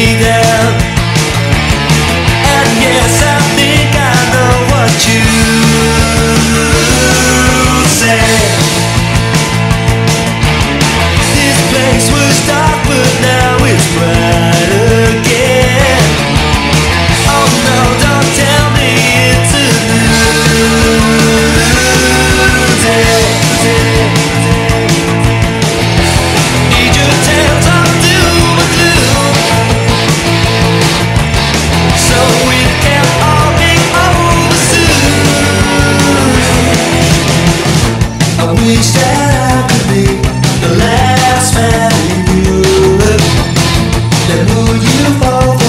me down. And yes, I think I know what you said. This place was dark, but now it's bright again. Oh no, don't tell me it's a new day. Need your tales of doom and gloom, so it can all be over soon. I wish that I could be the last man in Europe that would you fall